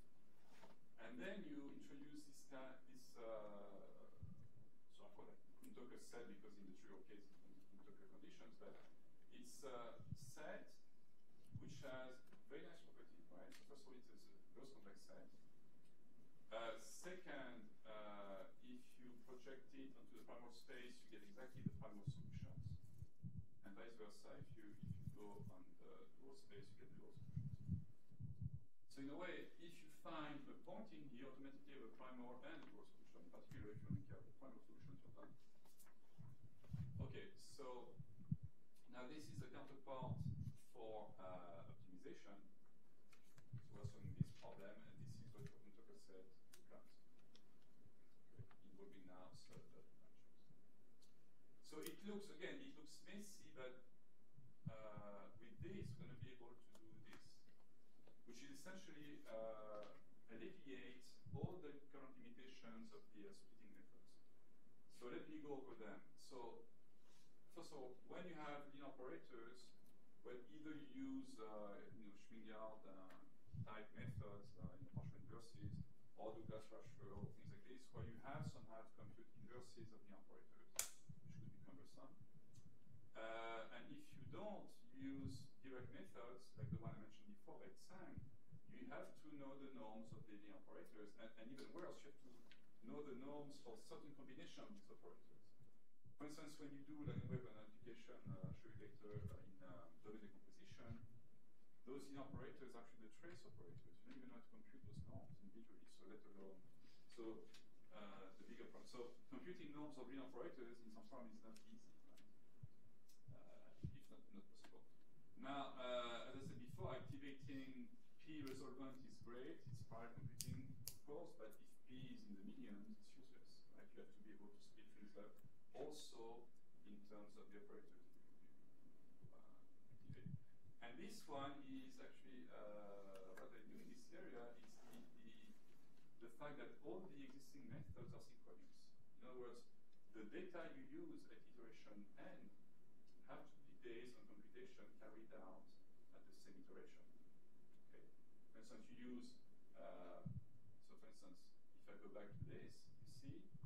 And then you introduce this, uh, this uh, so I call it Kuntoka set, because in the trivial case it's Kuntoka conditions, but it's a set which has very nice property, right? So first of all, it's a gross complex set. Uh, second, uh, if you project it onto the primal space, you get exactly the primal solutions. And vice versa, if you if you go on the dual space, you get the dual solutions. So in a way, if you find a point in here, automatically have a primal and a dual solution, particularly if you only care about primal solutions, you're done. Okay, so now this is the counterpart for uh, optimization. So we're solving this problem, and this is what your Kuntoka set becomes. Okay, involving now certain functions. So it looks, again, it looks messy, but uh, with this, we're going to be able to do this, which is essentially uh, alleviate all the current limitations of the uh, splitting methods. So let me go over them. So first of all, when you have linear operators, well, either you use uh, you know, Schwingard uh, type methods, uh, you know, partial inverses, or do class transfer, or things like this, where you have somehow to compute inverses of the operators, which could be cumbersome. Uh, and if you don't use direct methods, like the one I mentioned before, like Sang, you have to know the norms of the linear operators, and, and even worse, you have to know the norms for certain combination of these operators. For instance, when you do like a web application, uh, show you later uh, in uh, double decomposition, those linear operators are actually the trace operators. You don't even know how to compute those norms individually, so let alone. So uh, the bigger problem. So computing norms of linear operators in some form is not easy, right? Uh, if not not possible. Now, uh, as I said before, activating P resolvent is great. It's parallel computing, of course, but if P is in the millions, it's useless. Right? You have to be able to split things up. Also, in terms of the operators you uh, activate. And this one is actually, uh, what I do in this area is the, the, the fact that all the existing methods are synchronous. In other words, the data you use at iteration n have to be based on computation carried out at the same iteration. Okay. For instance, you use, uh, so for instance, if I go back to this, you see,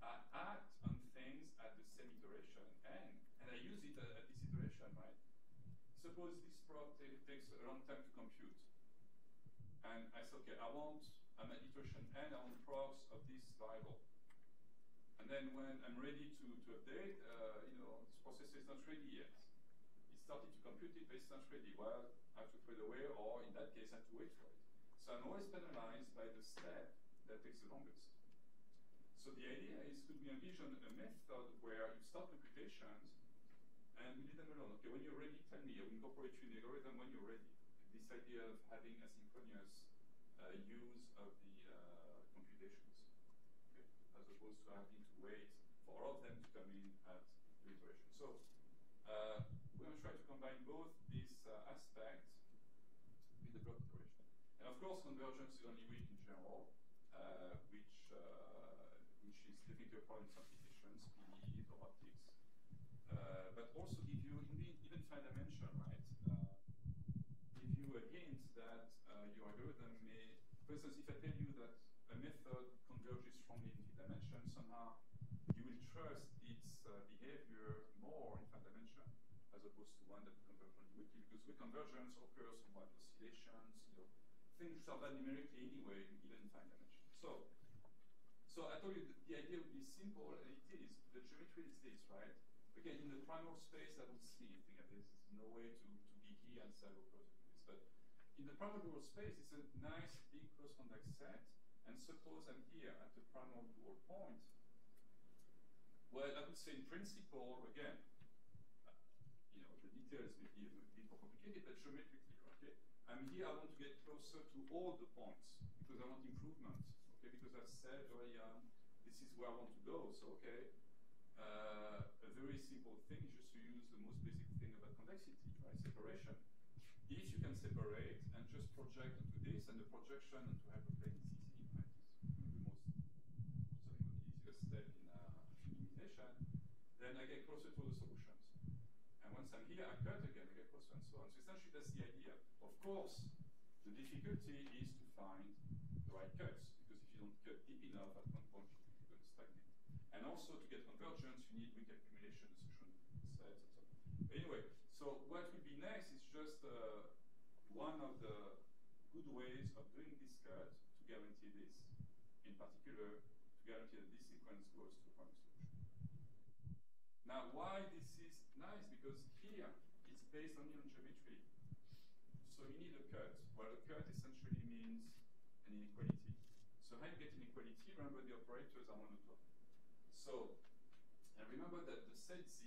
I act on things at the same iteration, and, and I use it at, at this iteration, right? Suppose this prop takes a long time to compute. And I say, okay, I want, I'm at iteration n, I want props of this variable. And then when I'm ready to, to update, uh, you know, this processor is not ready yet. It started to compute it, but it's not ready. Well, I have to throw it away, or in that case, I have to wait for it. So I'm always penalized by the step that takes the longest. So the idea is, could we envision a method where you start computations and we leave them alone? Okay, when you're ready, tell me. I will incorporate you in the algorithm when you're ready. This idea of having asynchronous uh, use of the uh, computations, okay, as opposed to having to wait for all of them to come in at the iteration. So uh, we're going to try to combine both this uh, aspect with the block iteration. And of course, convergence is only weak in general, uh, which uh, which is definitely a problem in some applications, P D E or optics. Uh, but also give you even, even fine dimension, right? Uh, give you a hint that uh, your algorithm may, for instance, if I tell you that a method converges strongly in fifth dimension, somehow you will trust its uh, behavior more in fine dimension as opposed to one that converges only weakly, because weak convergence occurs from what oscillations, you know, things are done numerically anyway, even in fine dimension. So, so I told you that the idea would be simple, and it is. The geometry is this, right? Again, in the primal space, I don't see anything like this. There's no way to, to be here and say, oh, close to this. But in the primal dual space, it's a nice, big, close convex set. And suppose I'm here at the primal dual point. Well, I would say in principle, again, uh, you know, the details may be a bit more complicated, but geometrically, okay? I'm here, I want to get closer to all the points, because I want improvement, okay? Because I've said early on, this is where I want to go, so okay. Uh, a very simple thing is just to use the most basic thing about convexity, right? Separation. If you can separate and just project onto this, and the projection onto hyperplane is easy, right? It's the most, certainly the easiest step in uh, optimization. Then I get closer to the solutions. And once I'm here, I cut again, I get closer and so on. So essentially, that's the idea. Of course, the difficulty is to find the right cuts, because if you don't cut deep enough at one point, you're going to stagnate. And also, to get convergence, you need weak accumulation, association sets, and so on. Anyway, so what would be nice is just uh, one of the good ways of doing this cut to guarantee this. In particular, to guarantee that this sequence goes to a final solution. Now, why this is nice? Because here, it's based only on geometry. So you need a cut. Well, a cut essentially means an inequality. So how you get inequality? Remember, the operators are monotone. So, and remember that the set Z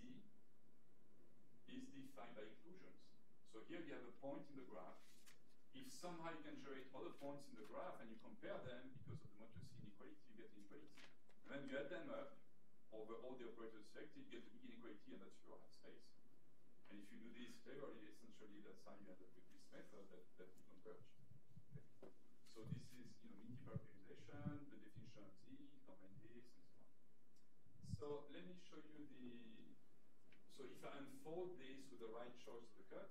is defined by inclusions. So here you have a point in the graph. If somehow you can generate other points in the graph and you compare them because of the modulus inequality, you get inequality. And then you add them up over all the operators selected, you get the big inequality, and that's your space. And if you do this cleverly, essentially that's how you end up with this method that, that will converge. Okay. So this is, you know, mean parameterization, the definition of Z, combine this, and so on. So let me show you the, so if I unfold this with the right choice of the cuts,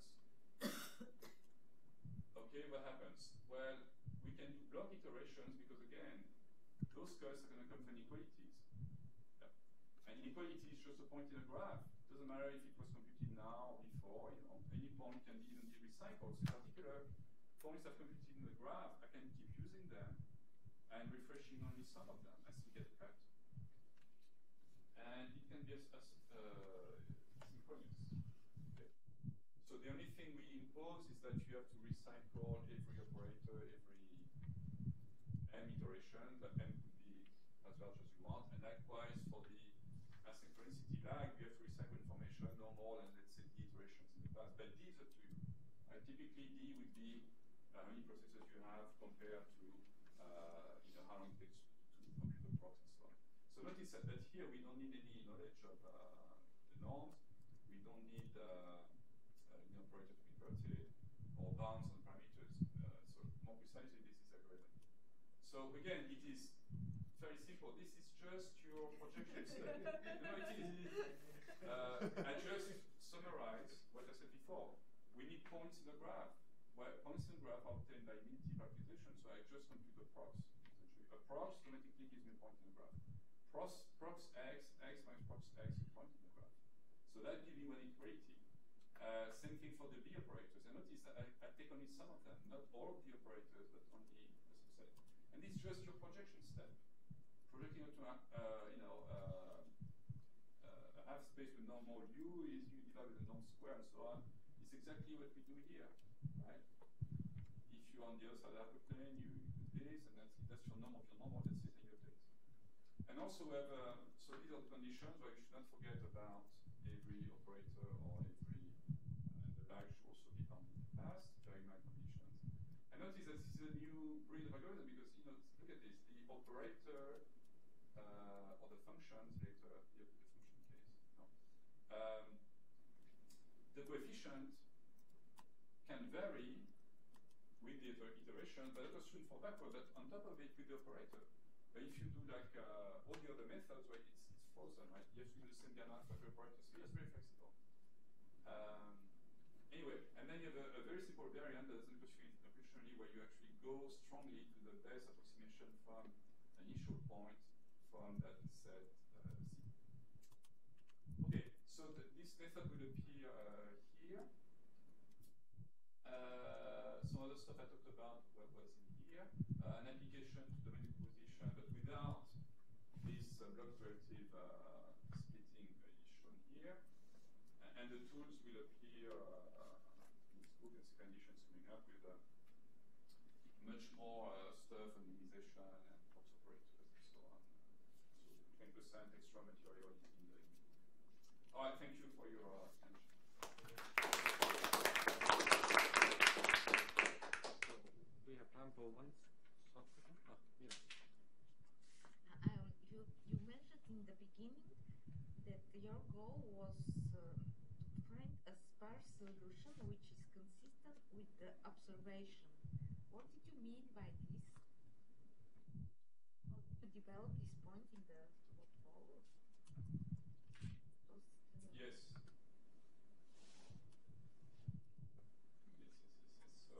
okay, what happens? Well, we can do block iterations because, again, those cuts are going to come from inequalities. Yeah. And inequality is just a point in a graph. It doesn't matter if it was computed now or before, you know, any point can be even be recycled. So in particular, points I've computed in the graph, I can keep using them and refreshing only some of them as we get cut. And it can be as, as uh, synchronous. Okay. So the only thing we impose is that you have to recycle every operator, every m iteration, but m could be as large as you want. And likewise for the asynchronicity lag, you have to recycle information no more than, let's say, d iterations in the past. But d is up to you. Uh, typically, d would be uh, how many processes you have compared to uh, you know, how long it takes to compute the procs and so on. So notice that, that here we don't need any knowledge of uh, the norms. We don't need uh, uh, you know, operator to be inverted or bounds on parameters. Uh, so more precisely, this is algorithm. So again, it is very simple. This is just your projection study. You know, it is. Uh, I just summarize what I said before. We need points in the graph. Well, points in the graph are obtained by mean-t parameterization. So I just compute the procs. Essentially, a proc automatically gives me a point in the graph. prox, prox x, x minus prox x, you point in the graph. So that gives you an equality. Uh, same thing for the B operators. And notice that I, I take only some of them, not all of the operators, but only a subset. And this is just your projection step. Projecting out to a, uh, you know, uh, uh, a half space with normal u is you divide with the norm square and so on. It's exactly what we do here, right? If you're on the other side of the plane, you do this, and that's, that's your normal, your normal, that's it, and you update. And also we have, uh, so these are the conditions where you should not forget about every operator or every, uh, and the lag should also be found in the past, very my conditions. And notice that this is a new breed of algorithm because, you know, look at this, the operator, uh, or the functions later, the, the function case, no. Um, the coefficient can vary with the iteration, but that was true for backward, but on top of it with the operator. But if you do like uh, all the other methods, right, it's, it's frozen, right? You have to do the same gamma for every operator, so it's very flexible. Um, anyway, and then you have a, a very simple variant that doesn't constrain computationally where you actually go strongly to the best approximation from an initial point from that set uh, C. Okay, so the, this method will appear uh, here. Uh, some other stuff I talked about what was in here. Uh, an application to domain decomposition, but without this uh, block-iterative uh, splitting uh, is shown here. And, and the tools will appear uh, in this book and conditions coming up with uh, much more uh, stuff on minimization and prox operators and so on. So twenty percent extra material is in the. All right, thank you for your uh, attention. We have time for one short question. Oh, yeah. Um, you, you mentioned in the beginning that your goal was uh, to find a sparse solution which is consistent with the observation. What did you mean by this? How did you develop this point in the portfolio? Those, uh, Yes. Yes, yes, yes, yes. So,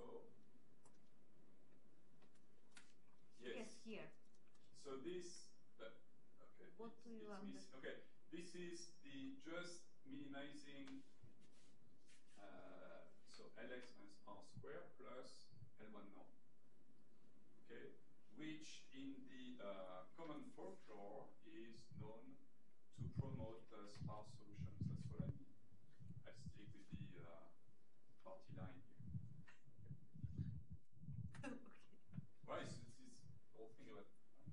yes. yes, here. So this, uh, okay. What it's, do you it's mis- understand? Okay, this is the just minimizing. Uh, so Lx minus R square plus L one norm. Okay, which in the uh, common folklore is known to promote uh, sparse solutions. That's what I mean. I stick with the uh, party line here. Okay. Well, it's, it's this whole thing about.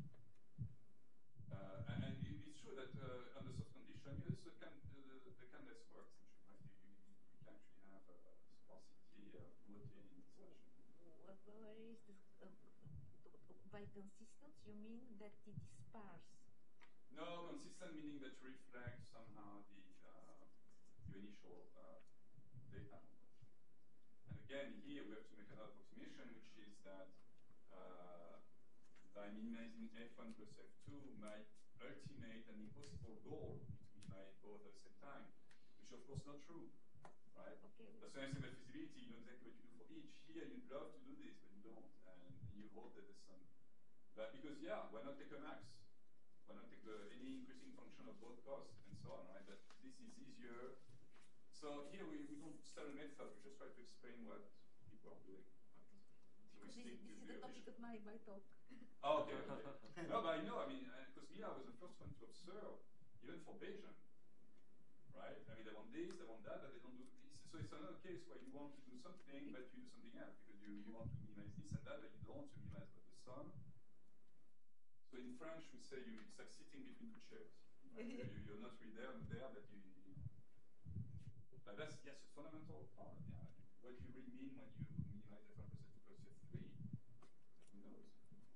Uh, and, and it, it's true that uh, under such condition, you know, so can, uh, the, the canvas works, right? You, you, you can actually have uh, sparsity uh, promoted in this fashion. What, where is this? Uh, by consistent, you mean that it is sparse? No, consistent meaning that you reflect somehow the uh, your initial uh, data number. And again, here we have to make another approximation, which is that uh, by minimizing f one plus f two might ultimate an impossible goal to minimize both at the same time, which of course not true, right? Okay. That's why I say about feasibility, you know exactly what you do for each. Here you'd love to do this, but you don't, and you hope that there's some. But because yeah, why not take a max? Why not take the, any increasing function of both costs and so on, right? But this is easier. So here we, we don't start a method, we just try to explain what people are doing. Right? So we Because stick this, to this is the topic original. of my, my talk. Oh, okay, okay. No, but I know, I mean, because uh, me, I was the first one to observe, even for Bayesian, right? I mean, they want this, they want that, but they don't do this. So it's another case where you want to do something, but you do something else, because you, you want to minimize this and that, but you don't want to minimize what the sum. So in French, we say you, it's like sitting between two chairs. Right? you, you're not really there, not there, but you, you know. But that's, yes, a fundamental part. Yeah. What do you really mean when you minimize f one plus f two plus f three? Who knows?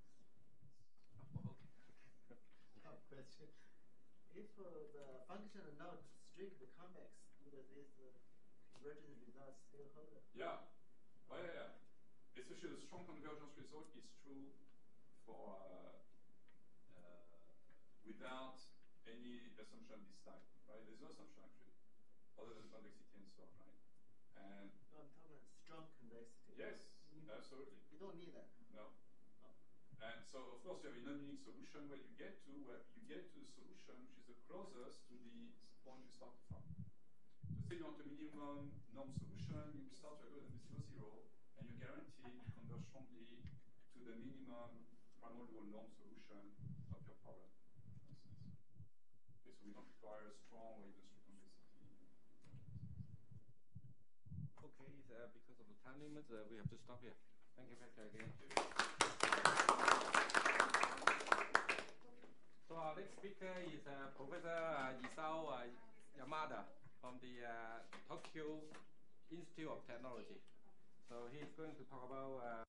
Oh, question. If uh, the function is not strict convex, would this uh, convergence result still hold? Yeah. Oh, yeah, yeah. Especially the strong convergence result is true for uh, uh, without any assumption of this type, right? There's no assumption actually, other than convexity and so on, right? And No, I'm talking about strong convexity. yes, You, absolutely. you don't need that. No. Oh. And so, of course, you have a non-unique solution where you get to, where you get to the solution which is the closest to the point you started from. So say you want a minimum norm solution, you start your algorithm with zero, zero, and you're guaranteed to converge strongly to the minimum primordial norm solution of your problem, for instance. Okay, so we don't require a strong or even strict complexity. Okay, uh, because of the time limit, uh, we have to stop here. Thank you, Patrick, again. So our next speaker is uh, Professor uh, Isao uh, Yamada from the uh, Tokyo Institute of Technology. So he's going to talk about uh,